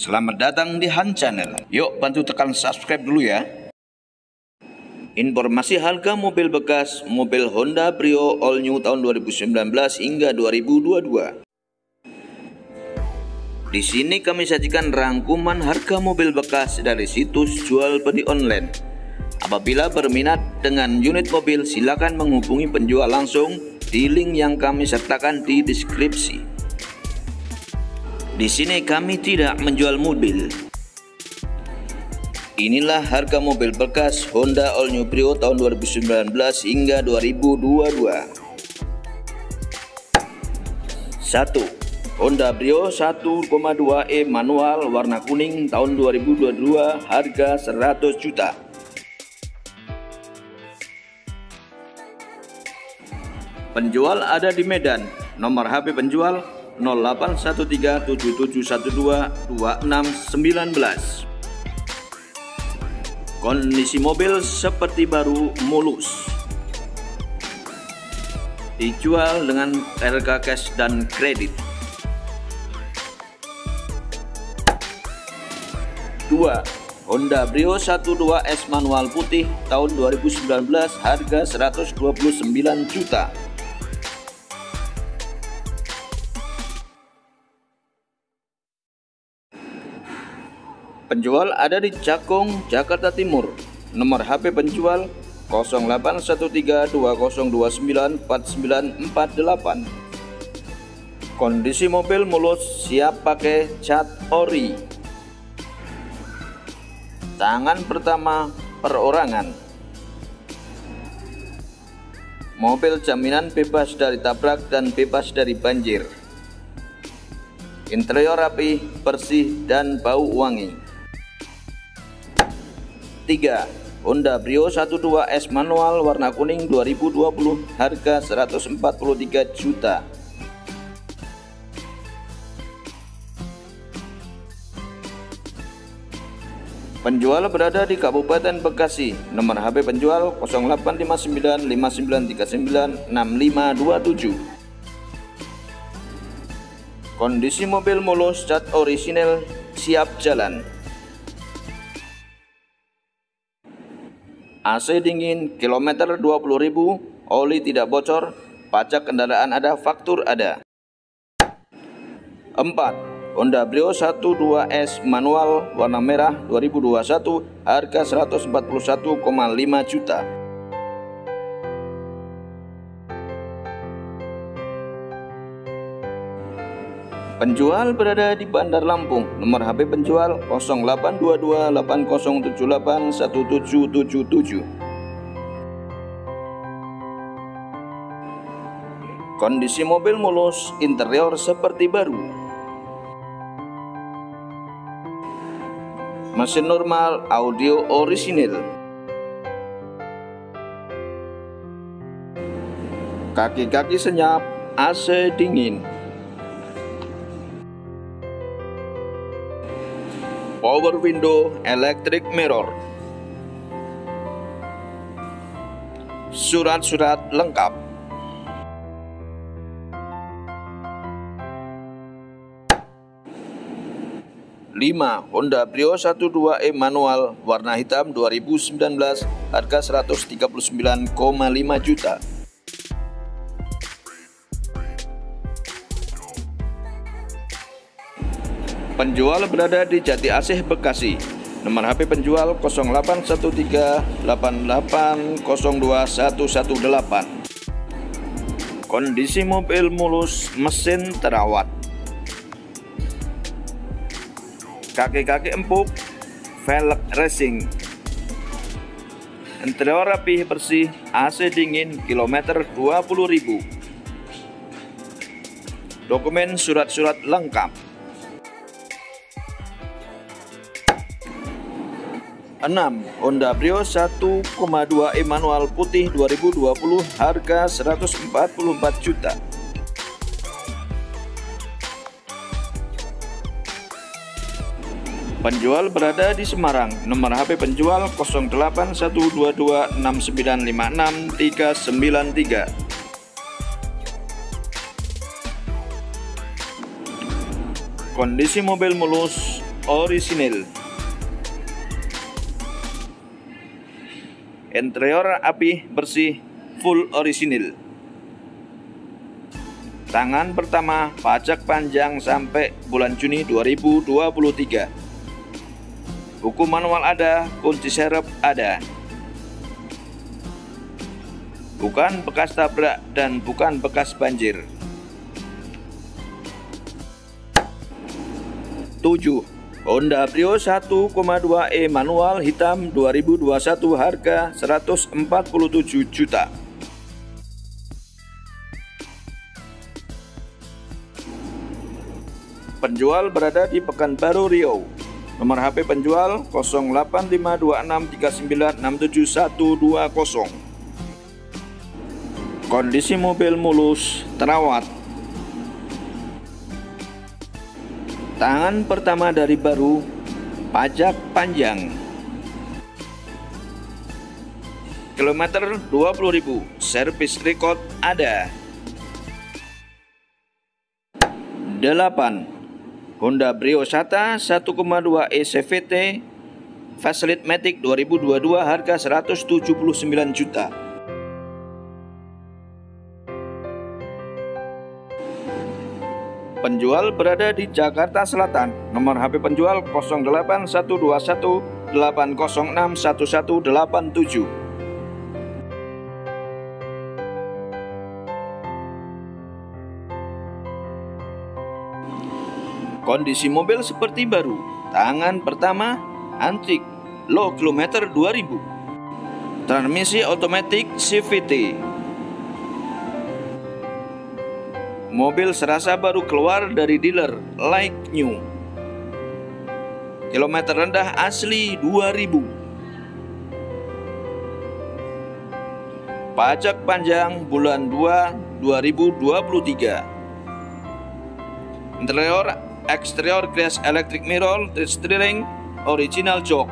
Selamat datang di Han Channel. Yuk bantu tekan subscribe dulu ya. Informasi harga mobil bekas, mobil Honda Brio All New tahun 2019 hingga 2022. Di sini kami sajikan rangkuman harga mobil bekas dari situs jual beli online. Apabila berminat dengan unit mobil, silakan menghubungi penjual langsung di link yang kami sertakan di deskripsi. Di sini kami tidak menjual mobil. Inilah harga mobil bekas Honda All New Brio tahun 2019 hingga 2022. 1. Honda Brio 1,2e manual warna kuning tahun 2022, harga 100 juta. Penjual ada di Medan. Nomor HP penjual 081377122619. Kondisi mobil seperti baru, mulus. Dijual dengan harga cash dan kredit. 2. Honda Brio 12S manual putih tahun 2019, harga 129 juta. Penjual ada di Cakung, Jakarta Timur. Nomor HP penjual 081320294948. Kondisi mobil mulus, siap pakai cat ori. Tangan pertama perorangan. Mobil jaminan bebas dari tabrak dan bebas dari banjir. Interior rapi, bersih, dan bau wangi. 3. Honda Brio 12S manual warna kuning 2020, harga 143 juta. Penjual berada di Kabupaten Bekasi. Nomor HP penjual 085959396527. Kondisi mobil mulus, cat orisinil, siap jalan. AC dingin, kilometer 20.000, oli tidak bocor, pajak kendaraan ada, faktur ada. 4. Honda Brio 12S manual warna merah 2021, harga 141,5 juta. Penjual berada di Bandar Lampung. Nomor HP penjual 082280781777. Kondisi mobil mulus, interior seperti baru. Mesin normal, audio orisinil. Kaki-kaki senyap, AC dingin. Power window, electric mirror. Surat-surat lengkap. Lima. Honda Brio 12e manual warna hitam 2019, harga 139,5 juta. Penjual berada di Jati Asih, Bekasi. Nomor HP penjual 081388021118. Kondisi mobil mulus, mesin terawat. Kaki-kaki empuk, velg racing. Interior rapi, bersih, AC dingin, kilometer 20.000. Dokumen surat-surat lengkap. 6. Honda Brio 1,2e manual putih 2020, harga 144 juta. Penjual berada di Semarang. Nomor HP penjual 081226956393. Kondisi mobil mulus, orisinil. Interior api bersih full orisinil. Tangan pertama pajak panjang sampai bulan Juni 2023. Buku manual ada, kunci serep ada. Bukan bekas tabrak dan bukan bekas banjir. 7. Honda Brio 1,2e manual hitam 2021 harga 147 juta. Penjual berada di Pekanbaru Riau. Nomor HP penjual 085263967120. Kondisi mobil mulus, terawat. Tangan pertama dari baru, pajak panjang. Kilometer 20.000, servis record ada. 8. Honda Brio Sata 1,2e CVT Facelift Matic 2022 harga 179 juta. Penjual berada di Jakarta Selatan. Nomor HP penjual 081218061187. Kondisi mobil seperti baru. Tangan pertama antik, low kilometer 2000. Transmisi otomatis CVT. Mobil serasa baru keluar dari dealer, like new. Kilometer rendah asli 2000. Pajak panjang bulan 2 2023. Interior eksterior glass electric mirror, steering original jok.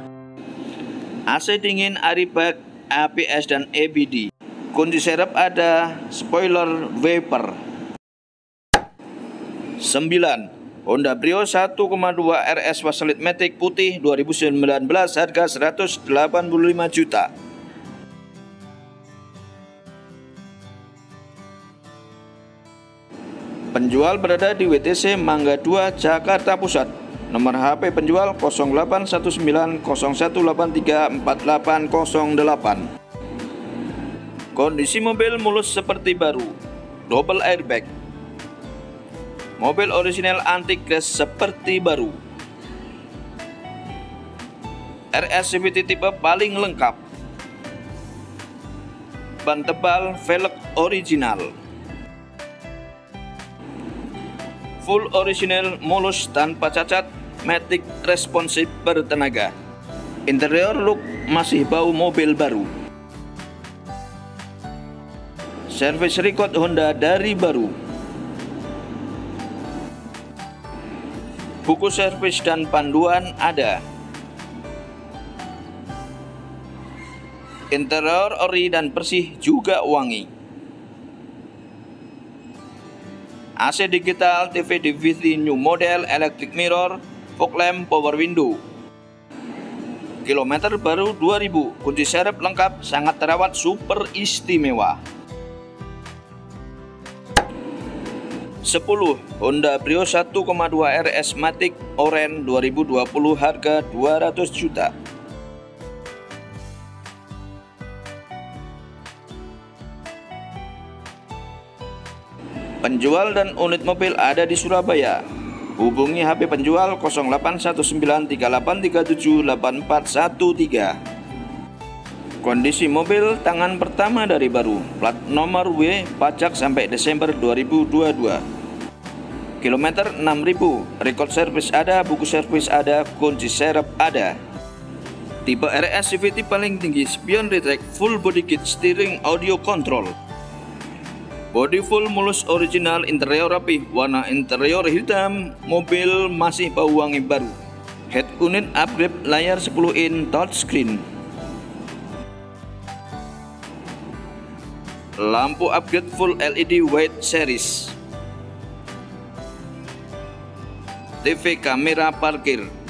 AC dingin, airbag, ABS dan ABD. Kunci serep ada, spoiler wiper. 9. Honda Brio 1,2 RS Facelift Matic putih 2019 harga 185 juta. Penjual berada di WTC Mangga 2 Jakarta Pusat. Nomor HP penjual 081901834808. Kondisi mobil mulus seperti baru, double airbag. Mobil orisinal antik glass seperti baru. RS CVT tipe paling lengkap. Ban tebal, velg original. Full original, mulus tanpa cacat, matic responsif bertenaga. Interior look masih bau mobil baru. Service record Honda dari baru. Buku servis dan panduan ada. Interior ori dan bersih juga wangi. AC digital, TV DVD new model, electric mirror, fog lamp, power window. Kilometer baru 2000, kunci serep lengkap, sangat terawat, super istimewa. 10. Honda Brio 1,2 RS Matic Orange 2020 harga 200 juta. Penjual dan unit mobil ada di Surabaya. Hubungi HP penjual 081938378413. Kondisi mobil tangan pertama dari baru, plat nomor W, pajak sampai Desember 2022. Kilometer 6000, record service ada, buku servis ada, kunci serep ada. Tipe RS CVT paling tinggi, spion retract, full body kit, steering audio control. Body full mulus original, interior rapi, warna interior hitam, mobil masih bau wangi baru. Head unit upgrade, layar 10 in touchscreen. Lampu upgrade full LED white series. TV kamera parkir.